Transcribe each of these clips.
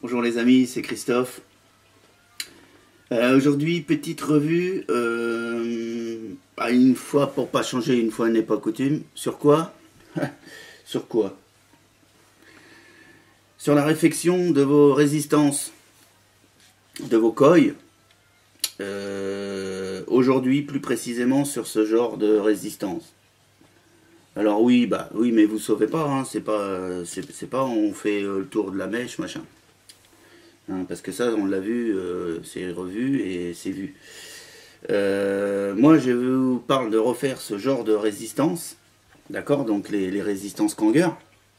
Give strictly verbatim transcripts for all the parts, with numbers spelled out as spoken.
Bonjour les amis, c'est Christophe. Euh, Aujourd'hui, petite revue, euh, à une fois pour pas changer, une fois n'est pas coutume. Sur quoi? Sur quoi? Sur la réfection de vos résistances, de vos coils. Euh, Aujourd'hui, plus précisément sur ce genre de résistance. Alors oui, bah oui, mais vous sauvez pas, hein, c'est pas, c'est pas, on fait le tour de la mèche, machin. Hein, parce que ça, on l'a vu, euh, c'est revu et c'est vu. Euh, moi, je vous parle de refaire ce genre de résistance, d'accord, donc les, les résistances Kanger,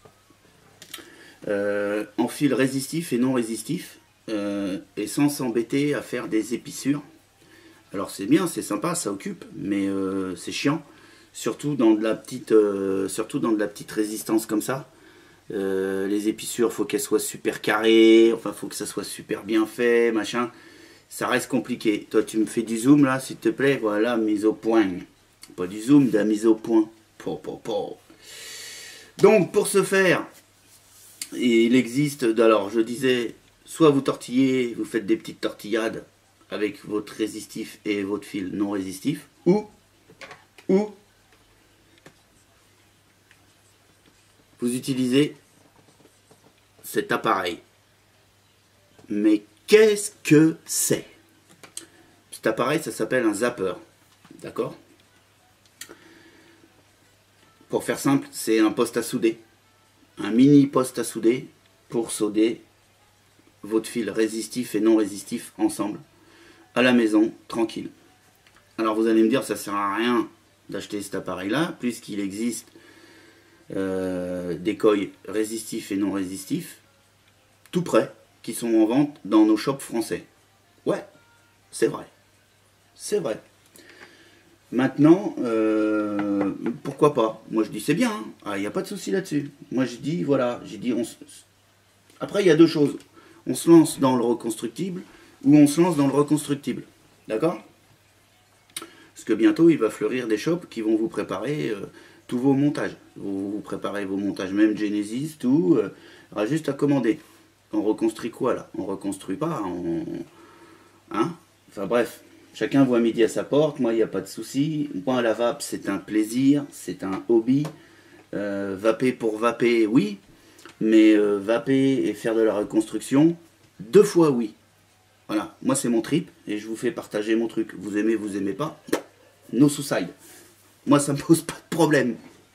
euh, en fil résistif et non résistif, euh, et sans s'embêter à faire des épissures. Alors c'est bien, c'est sympa, ça occupe, mais euh, c'est chiant, surtout dans de la petite, euh, surtout dans de la petite résistance comme ça. Euh, les épissures, faut qu'elles soient super carrées, enfin faut que ça soit super bien fait, machin. Ça reste compliqué. Toi tu me fais du zoom là, s'il te plaît, voilà, mise au point. Pas du zoom, de la mise au point. Po, po, po. Donc pour ce faire, il existe, alors je disais, soit vous tortillez, vous faites des petites tortillades avec votre résistif et votre fil non résistif, ou, ou, vous utilisez cet appareil. Mais qu'est-ce que c'est? Cet appareil, ça s'appelle un zapper. D'accord? Pour faire simple, c'est un poste à souder. Un mini poste à souder pour solder votre fil résistif et non résistif ensemble, à la maison, tranquille. Alors vous allez me dire, ça sert à rien d'acheter cet appareil-là, puisqu'il existe Euh, des coils résistifs et non résistifs tout prêts qui sont en vente dans nos shops français. Ouais, c'est vrai, c'est vrai. Maintenant, euh, pourquoi pas? Moi je dis c'est bien, il hein. n'y a pas de souci là-dessus. Moi je dis voilà, j'ai dit on se... Après il y a deux choses, on se lance dans le reconstructible ou on se lance dans le reconstructible, d'accord? Parce que bientôt il va fleurir des shops qui vont vous préparer euh, tous vos montages. Vous, vous préparez vos montages, même Genesis, tout. Euh, il y aura juste à commander. On reconstruit quoi là? On reconstruit pas. On... Hein? Enfin bref, chacun voit midi à sa porte. Moi, il n'y a pas de souci. Moi, la vape, c'est un plaisir, c'est un hobby. Euh, vaper pour vaper, oui. Mais euh, vaper et faire de la reconstruction, deux fois oui. Voilà, moi c'est mon trip et je vous fais partager mon truc. Vous aimez, vous aimez pas, no suicide. Moi, ça me pose pas de problème.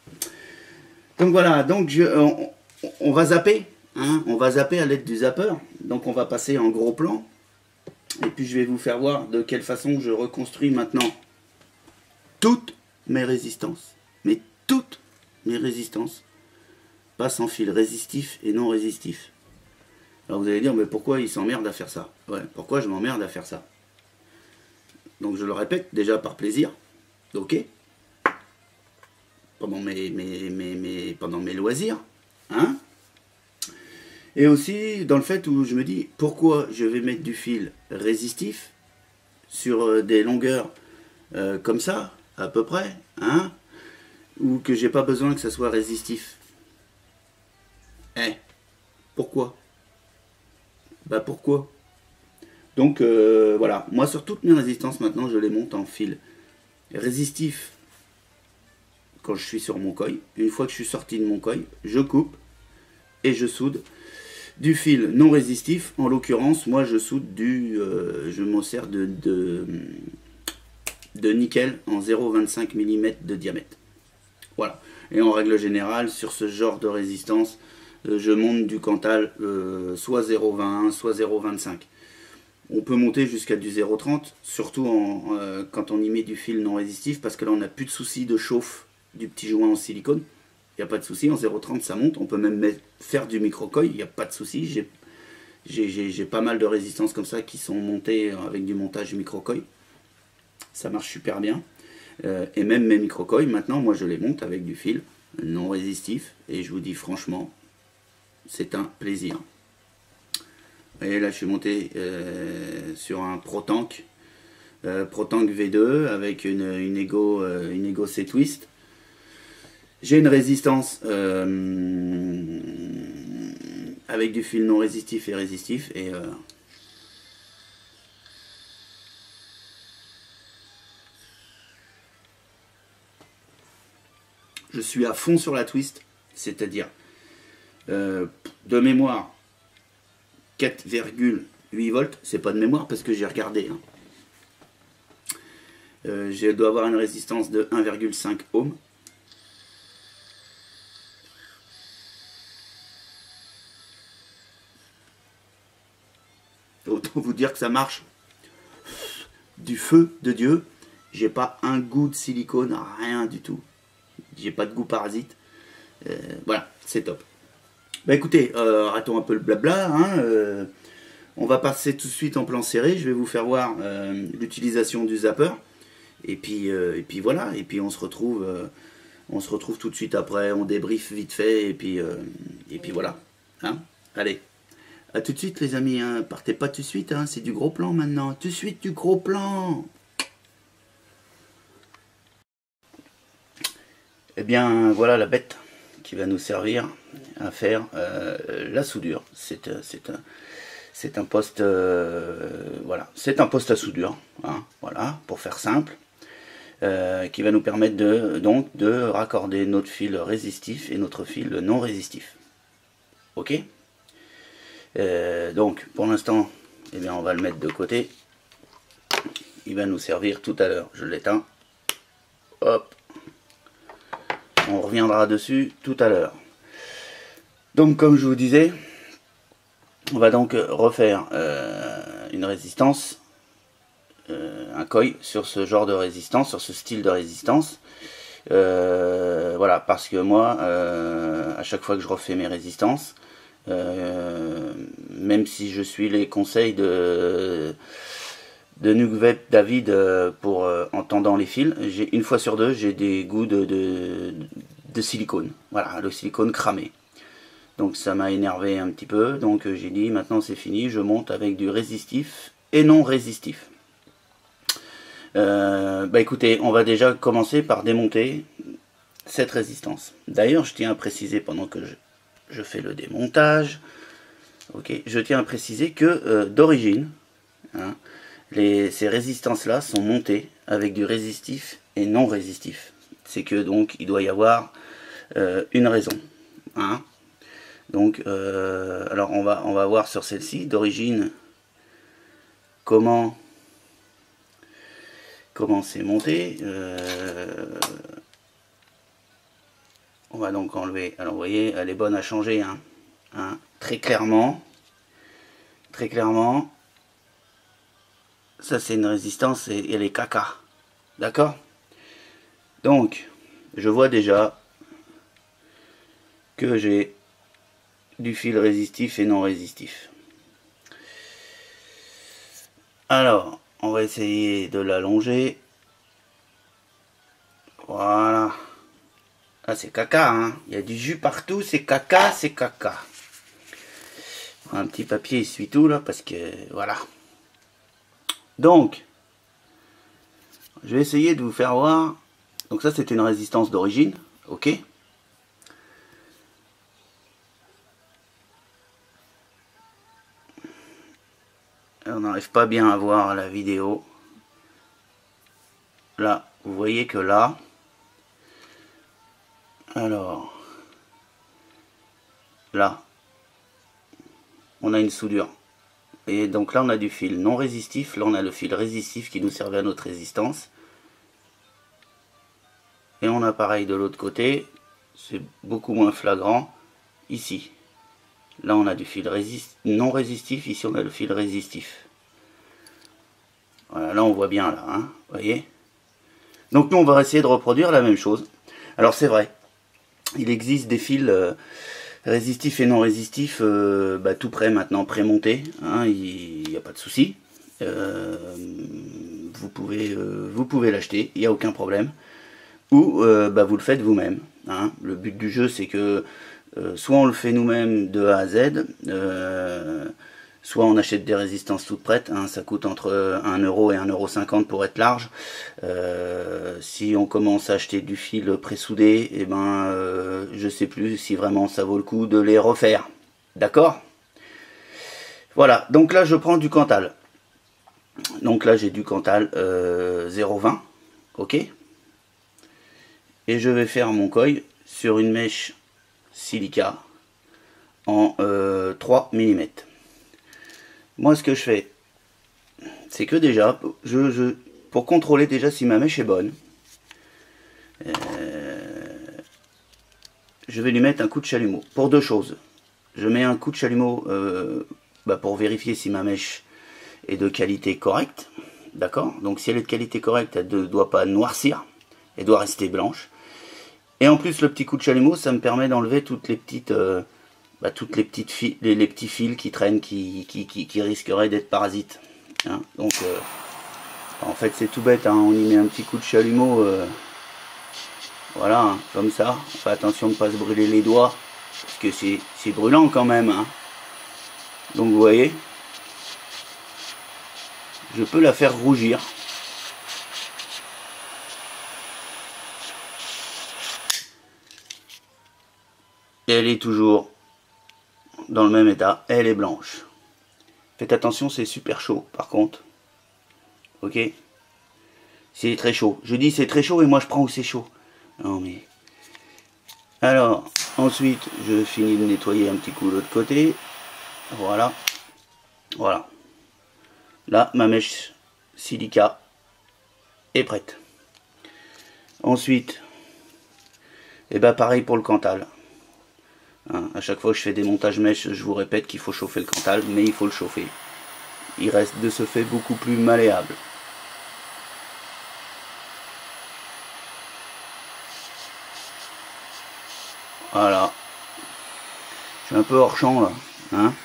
Donc voilà, donc je, on, on va zapper, hein, on va zapper à l'aide du zapper. Donc on va passer en gros plan. Et puis je vais vous faire voir de quelle façon je reconstruis maintenant toutes mes résistances. Mais toutes mes résistances passent en fil résistif et non résistif. Alors vous allez dire, mais pourquoi il s'emmerde à faire ça? Ouais, pourquoi je m'emmerde à faire ça? Donc je le répète, déjà par plaisir, ok? Pendant mes, mes, mes, mes, pendant mes loisirs, hein? Et aussi dans le fait où je me dis, pourquoi je vais mettre du fil résistif sur des longueurs euh, comme ça, à peu près, hein? Ou que j'ai pas besoin que ça soit résistif. Eh, pourquoi? Bah pourquoi? Donc euh, voilà, moi sur toutes mes résistances maintenant, je les monte en fil résistif quand je suis sur mon coil. Une fois que je suis sorti de mon coil, je coupe et je soude du fil non résistif. En l'occurrence, moi je soude du, euh, je m'en sers de, de, de nickel en zéro virgule vingt-cinq millimètres de diamètre. Voilà. Et en règle générale, sur ce genre de résistance, euh, je monte du Cantal euh, soit zéro virgule vingt et un, soit zéro virgule vingt-cinq. On peut monter jusqu'à du zéro virgule trente, surtout en, euh, quand on y met du fil non résistif, parce que là on n'a plus de soucis de chauffe du petit joint en silicone. Il n'y a pas de souci, en zéro virgule trente ça monte. On peut même mettre, faire du micro-coil, il n'y a pas de souci. J'ai pas mal de résistances comme ça qui sont montées avec du montage micro-coil. Ça marche super bien. Euh, et même mes micro-coils, maintenant, moi je les monte avec du fil non résistif. Et je vous dis franchement, c'est un plaisir. Vous voyez, là je suis monté euh, sur un ProTank. Euh, ProTank V deux avec une, une Ego, euh, une Ego C-Twist. J'ai une résistance euh, avec du fil non résistif et résistif. Et euh, je suis à fond sur la twist, c'est-à-dire euh, de mémoire quatre virgule huit volts, c'est pas de mémoire parce que j'ai regardé. Hein. Euh, je dois avoir une résistance de un virgule cinq ohms. Autant vous dire que ça marche du feu de Dieu. J'ai pas un goût de silicone, rien du tout. J'ai pas de goût parasite. Euh, voilà, c'est top. Bah écoutez, euh, arrêtons un peu le blabla. Hein, euh, on va passer tout de suite en plan serré. Je vais vous faire voir euh, l'utilisation du zapper. Et puis, euh, et puis voilà. Et puis on se retrouve, euh, on se retrouve tout de suite après. On débriefe vite fait. Et puis, euh, et puis voilà. Hein, allez. A tout de suite les amis, hein. Partez pas tout de suite, hein. C'est du gros plan maintenant, tout de suite du gros plan. Eh bien voilà la bête qui va nous servir à faire euh, la soudure. C'est euh, un, c'est un poste, euh, voilà, c'est un poste à soudure, hein, voilà, pour faire simple, euh, qui va nous permettre de, donc, de raccorder notre fil résistif et notre fil non résistif. Ok ? Euh, donc pour l'instant, eh bien, on va le mettre de côté. Il va nous servir tout à l'heure. Je l'éteins. Hop. On reviendra dessus tout à l'heure. Donc comme je vous disais, on va donc refaire euh, une résistance, euh, un coil sur ce genre de résistance, sur ce style de résistance. Euh, voilà, parce que moi, euh, à chaque fois que je refais mes résistances, Euh, même si je suis les conseils de de Nugvet David euh, pour euh, en tendant les fils, j'ai une fois sur deux j'ai des goûts de, de, de silicone, voilà, le silicone cramé, donc ça m'a énervé un petit peu, donc euh, j'ai dit maintenant c'est fini, je monte avec du résistif et non résistif. Euh, bah écoutez, on va déjà commencer par démonter cette résistance. D'ailleurs je tiens à préciser pendant que je je fais le démontage, ok, je tiens à préciser que euh, d'origine, hein, les, ces résistances là sont montées avec du résistif et non résistif. C'est que donc il doit y avoir euh, une raison, hein. Donc euh, alors on va on va voir sur celle-ci d'origine comment comment c'est monté. euh, On va donc enlever, alors vous voyez, elle est bonne à changer, hein, hein, très clairement, très clairement, ça c'est une résistance et elle est caca, d'accord? Donc, je vois déjà que j'ai du fil résistif et non résistif. Alors, on va essayer de l'allonger, voilà. Ah, c'est caca, hein. Il y a du jus partout, c'est caca, c'est caca. Un petit papier essuie tout, là, parce que, voilà. Donc, je vais essayer de vous faire voir. Donc ça, c'était une résistance d'origine, ok. On n'arrive pas bien à voir la vidéo. Là, vous voyez que là... Alors, là, on a une soudure. Et donc là, on a du fil non résistif. Là, on a le fil résistif qui nous servait à notre résistance. Et on a pareil de l'autre côté. C'est beaucoup moins flagrant. Ici. Là, on a du fil résist non résistif. Ici, on a le fil résistif. Voilà, là, on voit bien, là. Hein, vous voyez ? Donc, nous, on va essayer de reproduire la même chose. Alors, c'est vrai. Il existe des fils euh, résistifs et non résistifs euh, bah, tout prêt maintenant, prémontés, hein, il n'y a pas de souci. Euh, vous pouvez, euh, vous pouvez l'acheter, il n'y a aucun problème. Ou euh, bah, vous le faites vous-même. Hein. Le but du jeu c'est que euh, soit on le fait nous-mêmes de A à Z, euh, soit on achète des résistances toutes prêtes, hein, ça coûte entre un euro et un euro cinquante pour être large. Euh, si on commence à acheter du fil pré-soudé, et ben, euh, je sais plus si vraiment ça vaut le coup de les refaire. D'accord? Voilà, donc là je prends du Cantal. Donc là j'ai du Cantal euh, zéro vingt, ok? Et je vais faire mon coil sur une mèche silica en euh, trois millimètres. Moi ce que je fais, c'est que déjà, je, je, pour contrôler déjà si ma mèche est bonne, euh, je vais lui mettre un coup de chalumeau. Pour deux choses. Je mets un coup de chalumeau euh, bah pour vérifier si ma mèche est de qualité correcte. D'accord? Donc si elle est de qualité correcte, elle ne doit pas noircir. Elle doit rester blanche. Et en plus, le petit coup de chalumeau, ça me permet d'enlever toutes les petites... Euh, bah, toutes les petites fils, les, les petits fils qui traînent, qui, qui, qui, qui risqueraient d'être parasites. Hein, donc, euh, en fait, c'est tout bête, hein, on y met un petit coup de chalumeau, euh, voilà, hein, comme ça. On fait attention de ne pas se brûler les doigts, parce que c'est brûlant quand même. Hein. Donc, vous voyez, je peux la faire rougir. Et elle est toujours dans le même état, elle est blanche. Faites attention, c'est super chaud par contre. Ok? C'est très chaud. Je dis c'est très chaud et moi je prends où c'est chaud. Non mais... Alors, ensuite, je finis de nettoyer un petit coup de l'autre côté. Voilà. Voilà. Là, ma mèche silica est prête. Ensuite, et bah pareil pour le Cantal. Hein, à chaque fois que je fais des montages mèches, je vous répète qu'il faut chauffer le Cantal, mais il faut le chauffer. Il reste de ce fait beaucoup plus malléable. Voilà. Je suis un peu hors champ là. Hein.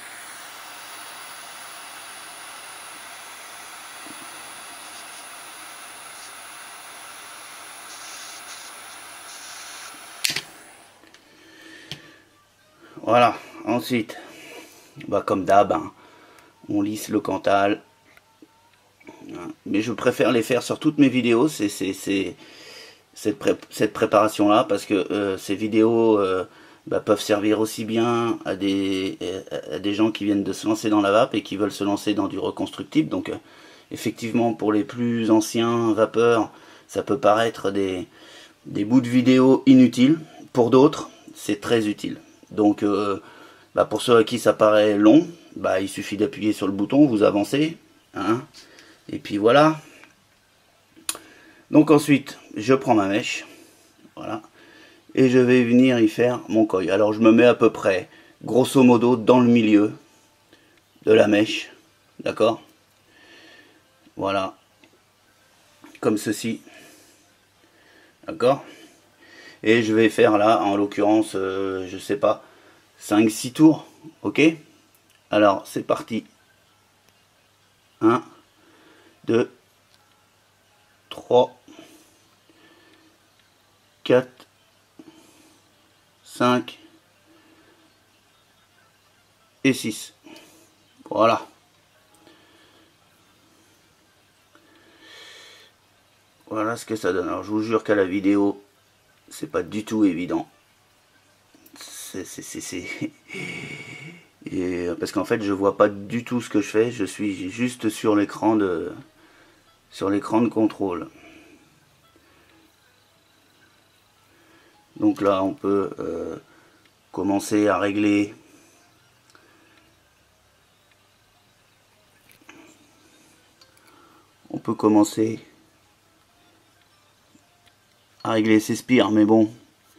Voilà. Ensuite, bah comme d'hab, hein, on lisse le Cantal. Mais je préfère les faire sur toutes mes vidéos, c'est cette, pré cette préparation là, parce que euh, ces vidéos euh, bah, peuvent servir aussi bien à des, à des gens qui viennent de se lancer dans la vape et qui veulent se lancer dans du reconstructible. Donc euh, effectivement, pour les plus anciens vapeurs, ça peut paraître des, des bouts de vidéo inutiles. Pour d'autres, c'est très utile. Donc euh, bah, pour ceux à qui ça paraît long, bah, il suffit d'appuyer sur le bouton, vous avancez, hein. Et puis voilà. Donc ensuite, je prends ma mèche. Voilà. Et je vais venir y faire mon coil. Alors je me mets à peu près, grosso modo, dans le milieu de la mèche. D'accord? Voilà. Comme ceci. D'accord? Et je vais faire là, en l'occurrence, euh, je sais pas, cinq six tours. Ok? Alors, c'est parti. un, deux, trois, quatre, cinq et six. Voilà. Voilà ce que ça donne. Alors je vous jure qu'à la vidéo, c'est pas du tout évident. C'est... Parce qu'en fait, je vois pas du tout ce que je fais. Je suis juste sur l'écran de... sur l'écran de contrôle. Donc là, on peut euh, commencer à régler on peut commencer à régler ces spires, mais bon,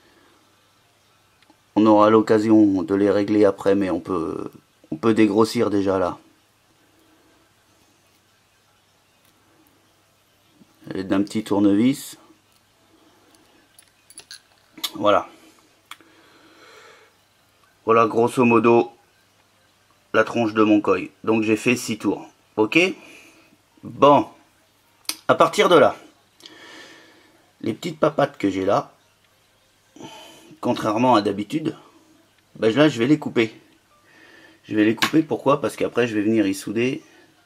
on aura l'occasion de les régler après, mais on peut on peut dégrossir déjà là. À l'aide d'un petit tournevis. Voilà. Voilà grosso modo la tronche de mon coil. Donc j'ai fait six tours. Ok? Bon. À partir de là, les petites papates que j'ai là, contrairement à d'habitude, ben là je vais les couper. Je vais les couper, pourquoi? Parce qu'après je vais venir y souder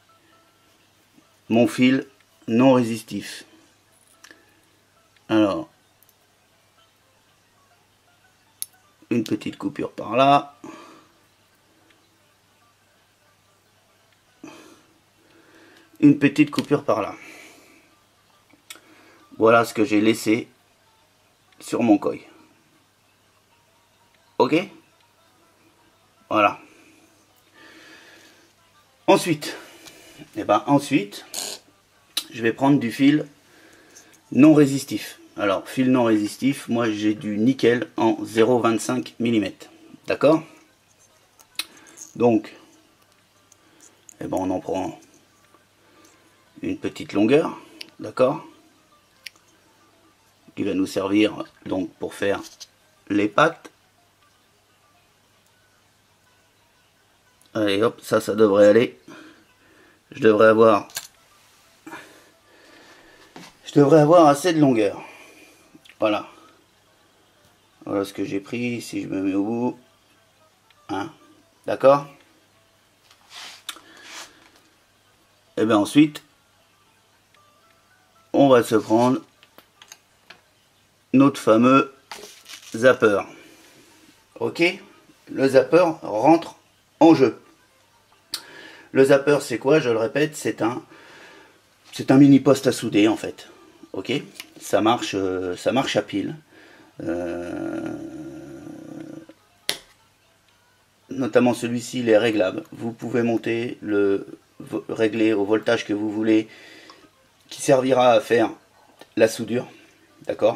mon fil non résistif. Alors, une petite coupure par là. une petite coupure par là. Voilà ce que j'ai laissé sur mon koi. Ok? Voilà. Ensuite, et ben ensuite, je vais prendre du fil non résistif. Alors, fil non résistif, moi j'ai du nickel en zéro virgule vingt-cinq millimètres. D'accord? Donc, et ben on en prend une petite longueur, d'accord? Qui va nous servir donc pour faire les pattes. Allez hop, ça, ça devrait aller. Je devrais avoir, je devrais avoir assez de longueur. Voilà. Voilà ce que j'ai pris. Si je me mets au bout, hein, d'accord. Et bien ensuite, on va se prendre notre fameux zapper. Ok, le zapper rentre en jeu. Le zapper, c'est quoi? Je le répète, c'est un c'est un mini poste à souder en fait. Ok, ça marche, euh, ça marche à pile. Euh, notamment celui-ci, il est réglable. Vous pouvez monter le régler au voltage que vous voulez, qui servira à faire la soudure. D'accord.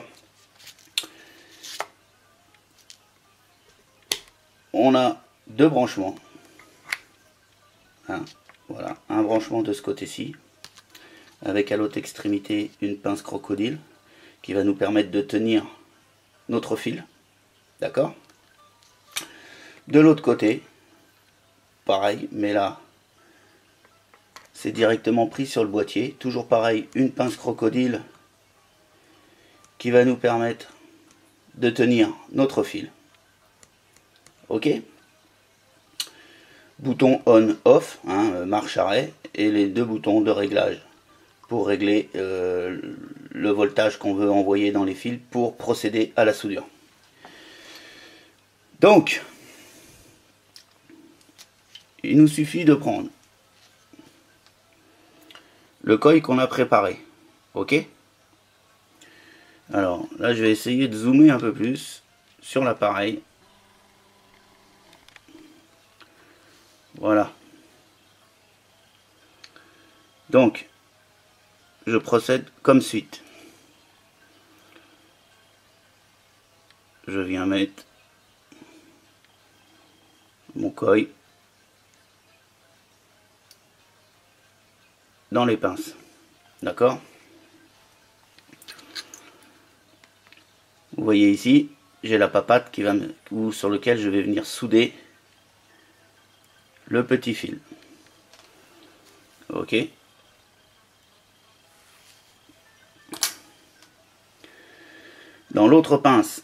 On a deux branchements. Hein, voilà, un branchement de ce côté-ci, avec à l'autre extrémité une pince crocodile qui va nous permettre de tenir notre fil. D'accord. De l'autre côté, pareil, mais là, c'est directement pris sur le boîtier. Toujours pareil, une pince crocodile qui va nous permettre de tenir notre fil. Ok. Bouton on off, hein, marche arrêt, et les deux boutons de réglage pour régler euh, le voltage qu'on veut envoyer dans les fils pour procéder à la soudure. Donc, il nous suffit de prendre le koi qu'on a préparé. Ok. Alors là, je vais essayer de zoomer un peu plus sur l'appareil. Voilà. Donc, je procède comme suite. Je viens mettre mon koi dans les pinces. D'accord? Vous voyez ici, j'ai la papate qui va me, ou sur lequel je vais venir souder le petit fil. Ok. Dans l'autre pince,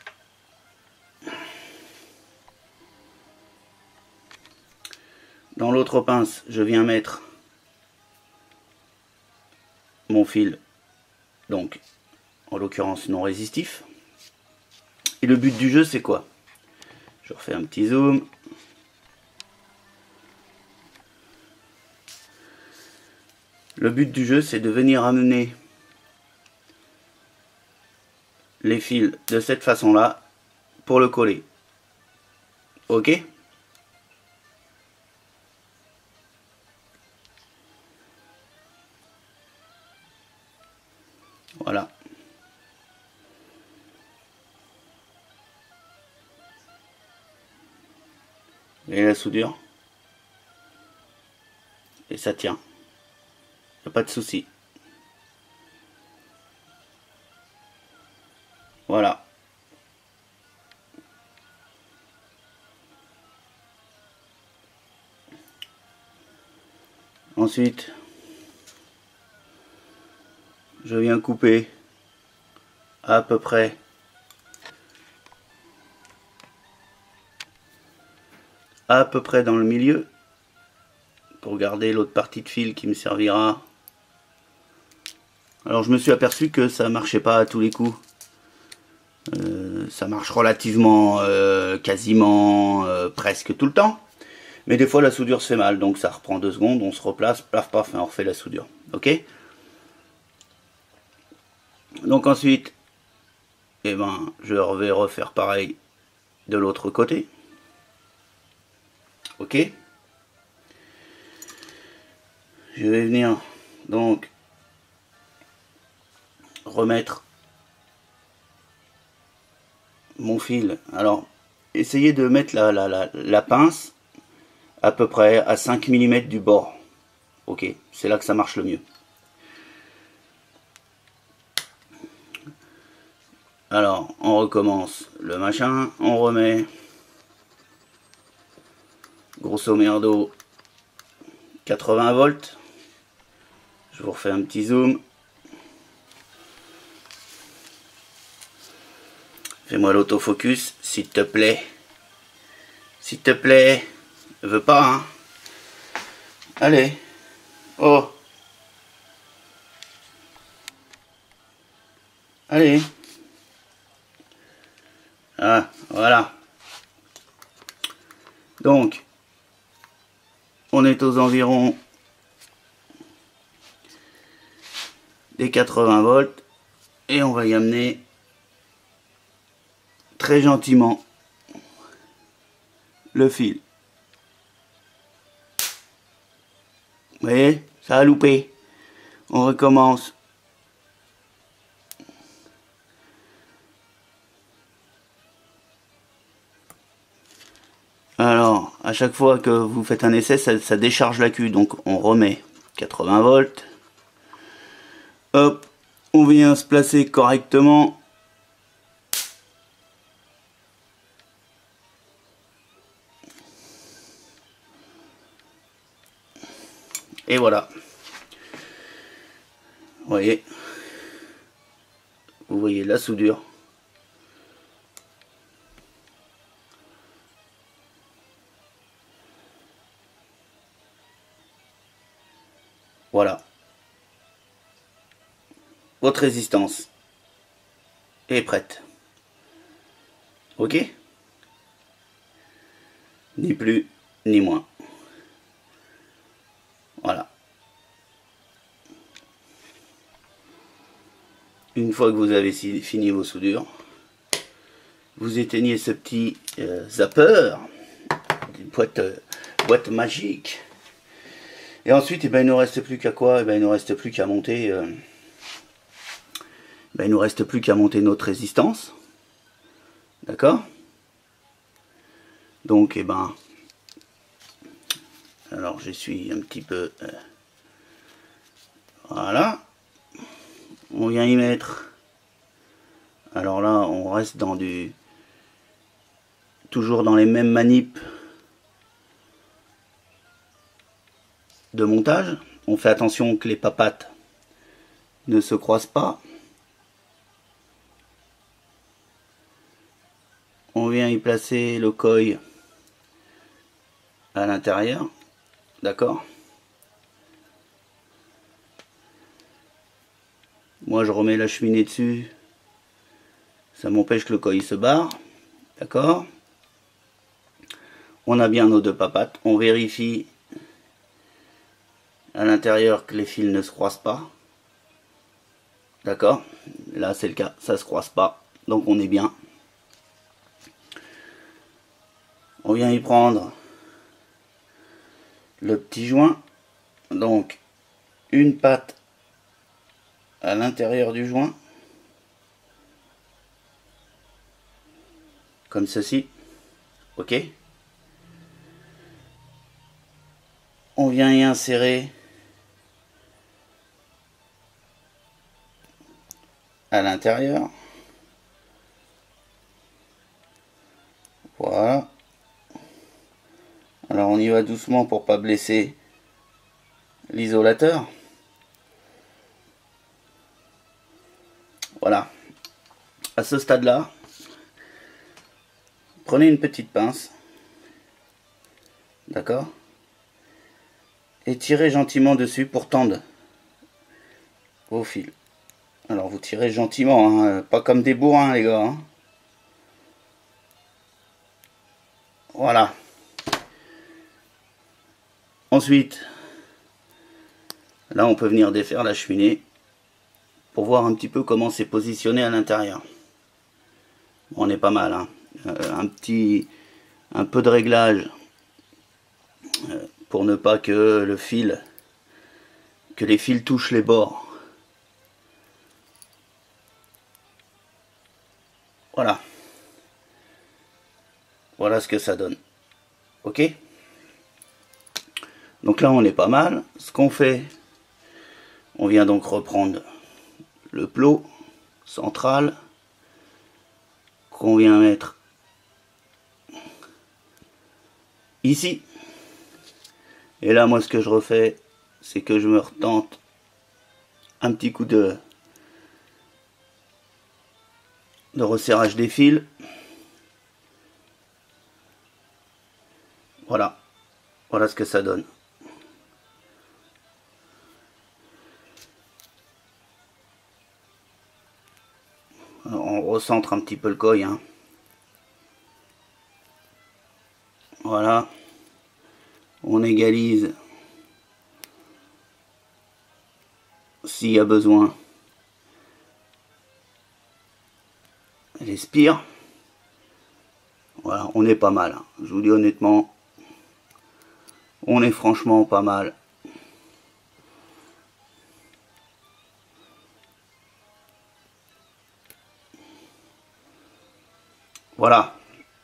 dans l'autre pince, je viens mettre mon fil, donc en l'occurrence non résistif. Et le but du jeu, c'est quoi? Je refais un petit zoom. Le but du jeu, c'est de venir amener les fils de cette façon-là pour le coller. Ok? Voilà. Et la soudure. Et ça tient. Y a pas de souci. Voilà. Ensuite, je viens couper à peu près à peu près dans le milieu pour garder l'autre partie de fil qui me servira. Alors je me suis aperçu que ça marchait pas à tous les coups. Euh, ça marche relativement euh, quasiment euh, presque tout le temps, Mais des fois la soudure se fait mal, donc ça reprend deux secondes, on se replace, paf paf, et on refait la soudure. Ok? Donc ensuite, eh ben, je vais refaire pareil de l'autre côté. Ok? Je vais venir donc remettre mon fil. Alors, essayez de mettre la, la, la, la pince à peu près à cinq millimètres du bord. Ok, c'est là que ça marche le mieux. Alors, on recommence le machin, on remet grosso merdo quatre-vingts volts. Je vous refais un petit zoom. Fais-moi l'autofocus, s'il te plaît. S'il te plaît. Ne veux pas, hein. Allez. Oh. Allez. Ah, voilà. Donc, on est aux environs des quatre-vingts volts. Et on va y amener très gentiment le fil. Vous voyez, ça a loupé. On recommence. Alors, à chaque fois que vous faites un essai, ça, ça décharge la queue. Donc, on remet quatre-vingts volts. Hop, on vient se placer correctement. Et voilà. Vous voyez. Vous voyez la soudure. Voilà. Votre résistance est prête. Ok? Ni plus, ni moins. Voilà. Une fois que vous avez fini vos soudures, vous éteignez ce petit euh, zapper, une boîte, euh, boîte magique. Et ensuite, eh ben, il ne reste plus qu'à quoi? Eh ben, il ne reste plus qu'à monter. Euh, ben, il nous reste plus qu'à monter notre résistance. D'accord? Donc, eh ben, alors j'essuie un petit peu. Euh, voilà. On vient y mettre. Alors là, on reste dans du. Toujours dans les mêmes manips de montage. On fait attention que les papates ne se croisent pas. On vient y placer le coil à l'intérieur. D'accord? Moi je remets la cheminée dessus. Ça m'empêche que le coil se barre. D'accord? On a bien nos deux papates. On vérifie à l'intérieur que les fils ne se croisent pas. D'accord? Là c'est le cas, ça se croise pas. Donc on est bien. On vient y prendre le petit joint. Donc une patte à l'intérieur du joint. Comme ceci. Ok? On vient y insérer à l'intérieur. Voilà. Alors on y va doucement pour pas blesser l'isolateur. Voilà. À ce stade-là, prenez une petite pince. D'accord? Et tirez gentiment dessus pour tendre vos fils. Alors vous tirez gentiment, hein, pas comme des bourrins les gars. Hein. Voilà. Ensuite, là on peut venir défaire la cheminée pour voir un petit peu comment c'est positionné à l'intérieur. Bon, on est pas mal, hein. Euh, un petit, un peu de réglage euh, pour ne pas que le fil, que les fils touchent les bords. Voilà. Voilà ce que ça donne. Ok? Donc là on est pas mal. Ce qu'on fait, on vient donc reprendre le plot central qu'on vient mettre ici. Et là moi ce que je refais, c'est que je me retente un petit coup de de resserrage des fils. Voilà. Voilà ce que ça donne. Alors, on recentre un petit peu le coil, hein. Voilà. On égalise s'il y a besoin les spires. Voilà, on est pas mal, hein. Je vous dis honnêtement, on est franchement pas mal. Voilà.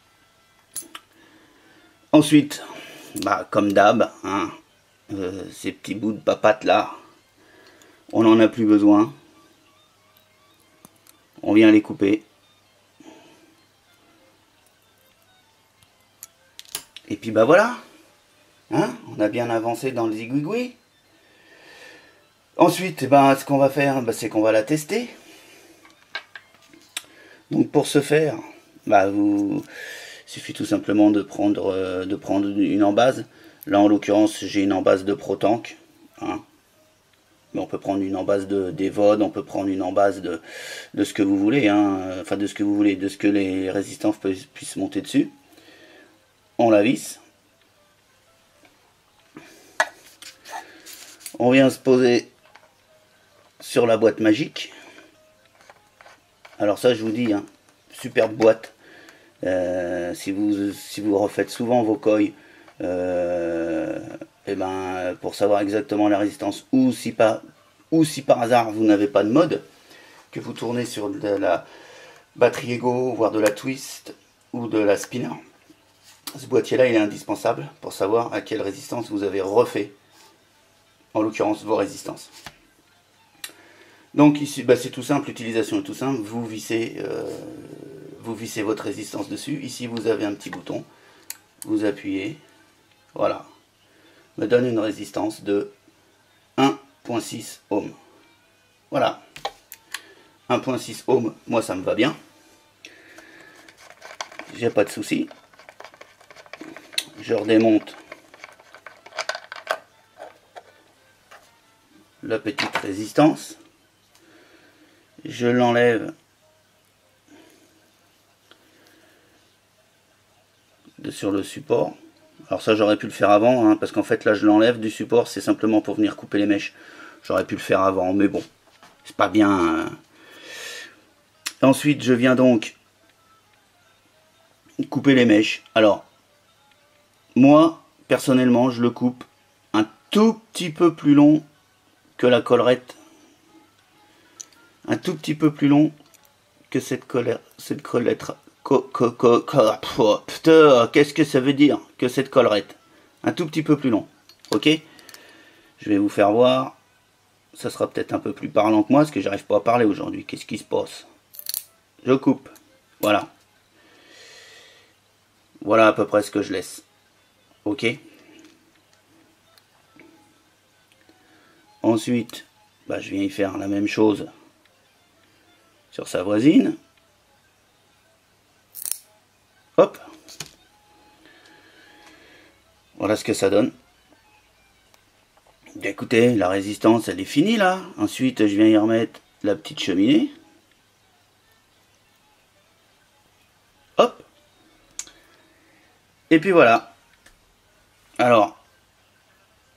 Ensuite, bah, comme d'hab, hein, euh, ces petits bouts de papate là, on n'en a plus besoin. On vient les couper. Et puis bah voilà. Hein, on a bien avancé dans le zigouigoui. Ensuite, bah, ce qu'on va faire, bah, c'est qu'on va la tester. Donc pour ce faire, bah, vous, il suffit tout simplement de prendre, euh, de prendre une embase. Là en l'occurrence j'ai une embase de ProTank. Hein. Mais on peut prendre une embase de d'Evode, on peut prendre une embase de, de ce que vous voulez. Hein. Enfin de ce que vous voulez, de ce que les résistances puissent monter dessus. On la visse. On vient se poser sur la boîte magique. Alors ça je vous dis, hein, superbe boîte. Euh, si vous si vous refaites souvent vos coils, euh, et ben pour savoir exactement la résistance, ou si pas, ou si par hasard vous n'avez pas de mode, que vous tournez sur de la batterie Ego, voire de la Twist ou de la Spinner, ce boîtier là il est indispensable pour savoir à quelle résistance vous avez refait, en l'occurrence vos résistances. Donc ici bah, c'est tout simple, l'utilisation est tout simple, vous vissez euh, vous vissez votre résistance dessus. Ici vous avez un petit bouton, vous appuyez, voilà, me donne une résistance de un virgule six ohms. Voilà, un virgule six ohms, moi ça me va bien, j'ai pas de souci. Je redémonte la petite résistance, je l'enlève de sur le support. Alors ça j'aurais pu le faire avant, hein, parce qu'en fait là je l'enlève du support, c'est simplement pour venir couper les mèches. J'aurais pu le faire avant, mais bon, c'est pas bien. Hein. Ensuite je viens donc couper les mèches. Alors moi personnellement je le coupe un tout petit peu plus long que la collerette, un tout petit peu plus long que cette colère, cette collerette. Co, co, co, co, oh, putain, qu'est-ce que ça veut dire que cette collerette? Un tout petit peu plus long. Ok? Je vais vous faire voir. Ça sera peut-être un peu plus parlant que moi, parce que j'arrive pas à parler aujourd'hui. Qu'est-ce qui se passe? Je coupe. Voilà. Voilà à peu près ce que je laisse. Ok? Ensuite, bah, je viens y faire la même chose sur sa voisine. Hop. Voilà ce que ça donne. Écoutez, la résistance elle est finie là. Ensuite je viens y remettre la petite cheminée. Hop. Et puis voilà. Alors,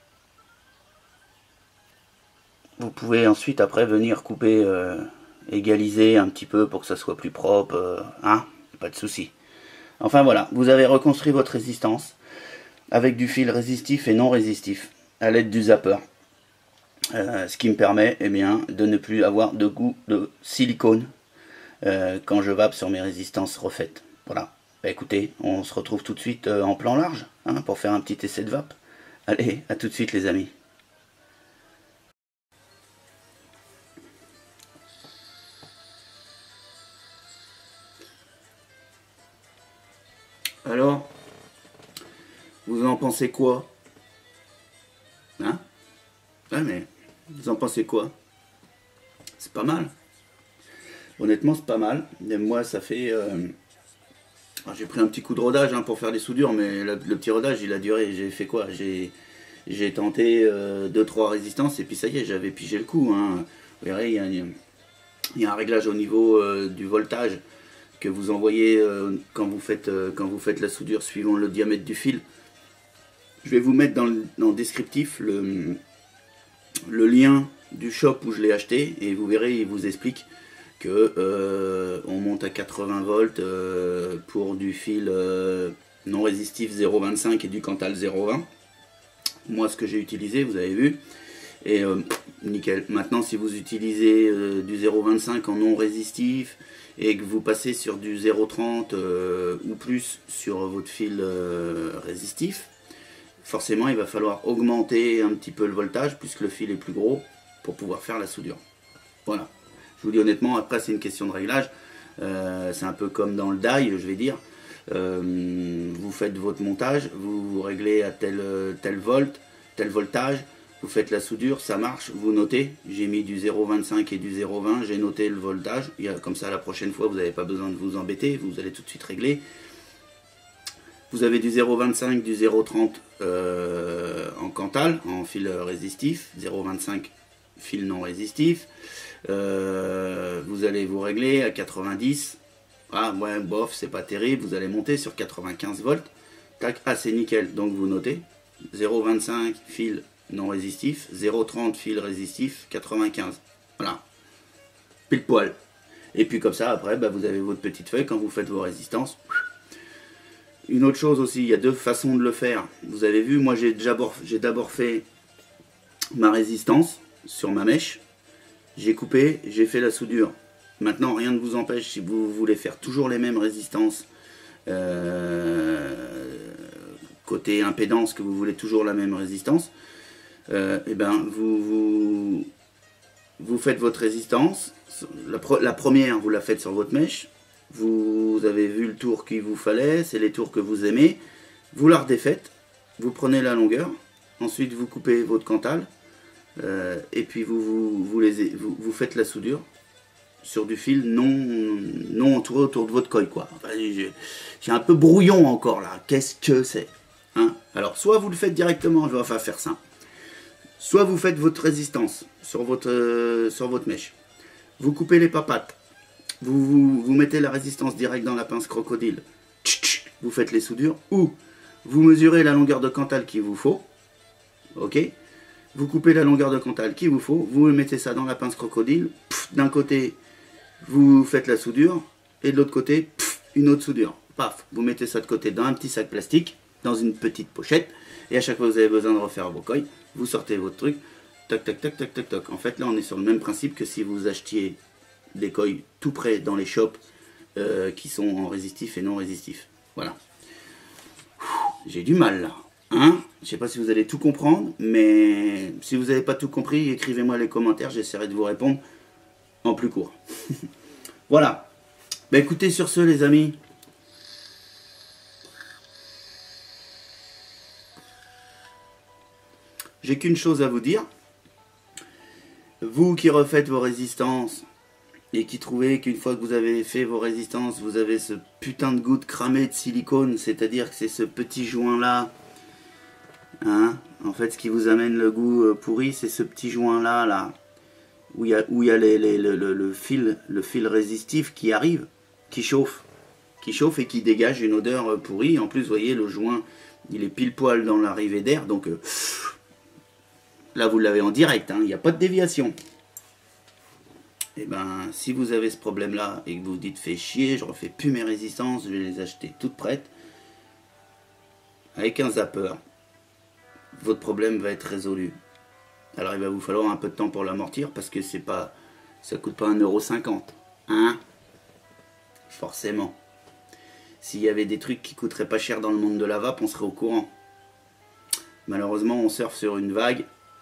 vous pouvez ensuite après venir couper, euh, égaliser un petit peu pour que ça soit plus propre, euh, hein, pas de souci. Enfin voilà, vous avez reconstruit votre résistance avec du fil résistif et non résistif à l'aide du zapper. Euh, ce qui me permet eh bien, de ne plus avoir de goût de silicone euh, quand je vape sur mes résistances refaites. Voilà. Bah, écoutez, on se retrouve tout de suite euh, en plan large hein, pour faire un petit essai de vape. Allez, à tout de suite les amis. Alors, vous en pensez quoi? Hein? Ouais, mais vous en pensez quoi? C'est pas mal. Honnêtement, c'est pas mal. Et moi, ça fait... Euh... J'ai pris un petit coup de rodage hein, pour faire les soudures, mais le, le petit rodage, il a duré. J'ai fait quoi? J'ai j'ai tenté euh, deux trois résistances, et puis ça y est, j'avais pigé le coup. Hein. Vous verrez, il y a, il y a un réglage au niveau euh, du voltage que vous envoyez euh, quand, vous faites, euh, quand vous faites la soudure suivant le diamètre du fil. Je vais vous mettre dans le, dans le descriptif le, le lien du shop où je l'ai acheté, et vous verrez, il vous explique que euh, on monte à quatre-vingts volts euh, pour du fil euh, non résistif zéro virgule vingt-cinq et du Cantal zéro virgule vingt. Moi, ce que j'ai utilisé, vous avez vu, et euh, nickel. Maintenant, si vous utilisez euh, du zéro virgule vingt-cinq en non résistif et que vous passez sur du zéro virgule trente euh, ou plus sur votre fil euh, résistif, forcément, il va falloir augmenter un petit peu le voltage puisque le fil est plus gros pour pouvoir faire la soudure. Voilà. Je vous dis honnêtement, après, c'est une question de réglage. Euh, c'est un peu comme dans le die, je vais dire. Euh, vous faites votre montage, vous, vous réglez à tel, tel volt, tel voltage, vous faites la soudure, ça marche, vous notez. J'ai mis du zéro virgule vingt-cinq et du zéro virgule vingt, j'ai noté le voltage. Il y a, comme ça, la prochaine fois, vous n'avez pas besoin de vous embêter, vous allez tout de suite régler. Vous avez du zéro virgule vingt-cinq, du zéro virgule trente euh, en Cantal, en fil résistif, zéro virgule vingt-cinq fil non résistif. Euh, vous allez vous régler à quatre-vingt-dix. Ah ouais, bof, c'est pas terrible. Vous allez monter sur quatre-vingt-quinze volts. Tac, ah c'est nickel. Donc vous notez zéro virgule vingt-cinq fil non résistif, zéro virgule trente fil résistif, quatre-vingt-quinze. Voilà, pile poil. Et puis comme ça, après, bah, vous avez votre petite feuille quand vous faites vos résistances. Une autre chose aussi, il y a deux façons de le faire. Vous avez vu, moi j'ai d'abord fait ma résistance sur ma mèche. J'ai coupé, j'ai fait la soudure. Maintenant, rien ne vous empêche, si vous voulez faire toujours les mêmes résistances, euh, côté impédance, que vous voulez toujours la même résistance, euh, et ben vous, vous, vous faites votre résistance. La, la première, vous la faites sur votre mèche. Vous avez vu le tour qu'il vous fallait, c'est les tours que vous aimez. Vous la redéfaites, vous prenez la longueur, ensuite vous coupez votre Cantal. Euh, et puis vous, vous, vous, les, vous, vous faites la soudure sur du fil non, non entouré autour de votre coille, quoi. Enfin, j'ai un peu brouillon encore là. Qu'est-ce que c'est hein? Alors, soit vous le faites directement, je vais enfin faire simple. Soit vous faites votre résistance sur votre, euh, sur votre mèche. Vous coupez les papates. Vous, vous, vous mettez la résistance direct dans la pince crocodile. Vous faites les soudures. Ou vous mesurez la longueur de Cantal qu'il vous faut. Ok? Vous coupez la longueur de Cantal qu'il vous faut, vous mettez ça dans la pince crocodile, d'un côté vous faites la soudure, et de l'autre côté, pff, une autre soudure. Paf, vous mettez ça de côté dans un petit sac plastique, dans une petite pochette, et à chaque fois que vous avez besoin de refaire vos coilles, vous sortez votre truc, tac tac tac tac tac tac. En fait là on est sur le même principe que si vous achetiez des coilles tout près dans les shops euh, qui sont en résistif et non résistif. Voilà. J'ai du mal là. Hein? Je ne sais pas si vous allez tout comprendre, mais si vous n'avez pas tout compris, écrivez-moi les commentaires, j'essaierai de vous répondre en plus court. Voilà. Bah écoutez, sur ce les amis, j'ai qu'une chose à vous dire. Vous qui refaites vos résistances et qui trouvez qu'une fois que vous avez fait vos résistances, vous avez ce putain de goutte cramée de silicone, c'est-à-dire que c'est ce petit joint là. Hein, en fait, ce qui vous amène le goût euh, pourri, c'est ce petit joint là, là, où il y a, où il y a les, les, le, le, le fil, le fil résistif qui arrive, qui chauffe, qui chauffe et qui dégage une odeur euh, pourrie. En plus, vous voyez, le joint, il est pile poil dans l'arrivée d'air, donc euh, Là, vous l'avez en direct, hein, il n'y a pas de déviation. Et ben, si vous avez ce problème-là et que vous vous dites, fait chier, je refais plus mes résistances, je vais les acheter toutes prêtes, avec un zapper, votre problème va être résolu. Alors, il va vous falloir un peu de temps pour l'amortir parce que c'est pas, ça coûte pas un euro cinquante. Hein? Forcément. S'il y avait des trucs qui coûteraient pas cher dans le monde de la vape, on serait au courant. Malheureusement, on surfe sur une vague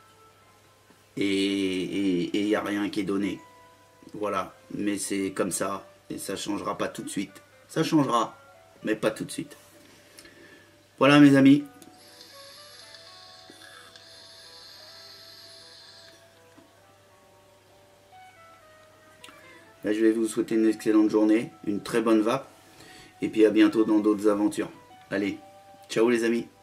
et il n'y a rien qui est donné. Voilà, mais c'est comme ça et ça changera pas tout de suite. Ça changera, mais pas tout de suite. Voilà mes amis. Là, je vais vous souhaiter une excellente journée, une très bonne vape et puis à bientôt dans d'autres aventures. Allez, ciao les amis.